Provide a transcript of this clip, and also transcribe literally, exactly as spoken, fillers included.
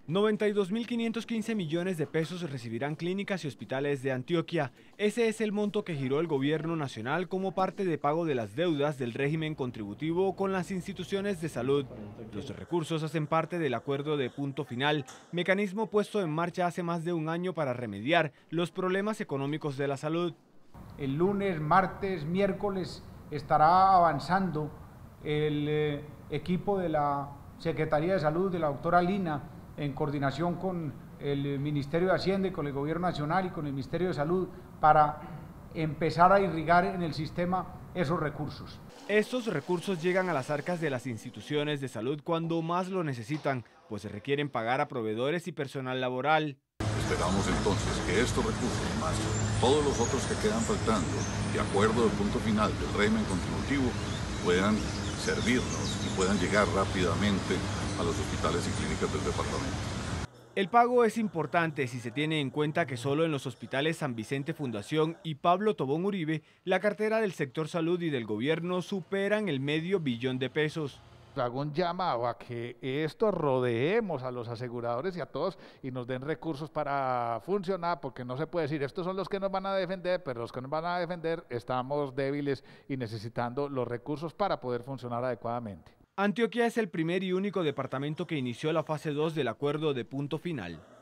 noventa y dos mil quinientos quince millones de pesos recibirán clínicas y hospitales de Antioquia. Ese es el monto que giró el gobierno nacional como parte de pago de las deudas del régimen contributivo con las instituciones de salud. Los recursos hacen parte del acuerdo de punto final, mecanismo puesto en marcha hace más de un año para remediar los problemas económicos de la salud. El lunes, martes, miércoles estará avanzando el eh, equipo de la Secretaría de Salud, de la doctora Lina, en coordinación con el Ministerio de Hacienda y con el Gobierno Nacional y con el Ministerio de Salud, para empezar a irrigar en el sistema esos recursos. Estos recursos llegan a las arcas de las instituciones de salud cuando más lo necesitan, pues se requieren pagar a proveedores y personal laboral. Esperamos entonces que estos recursos, más todos los otros que quedan faltando, de acuerdo al punto final del régimen contributivo, puedan servirnos y puedan llegar rápidamente a los hospitales y clínicas del departamento. El pago es importante si se tiene en cuenta que solo en los hospitales San Vicente Fundación y Pablo Tobón Uribe, la cartera del sector salud y del gobierno superan el medio billón de pesos. Hago un llamado a que esto rodeemos a los aseguradores y a todos y nos den recursos para funcionar, porque no se puede decir, estos son los que nos van a defender, pero los que nos van a defender estamos débiles y necesitando los recursos para poder funcionar adecuadamente. Antioquia es el primer y único departamento que inició la fase dos del acuerdo de punto final.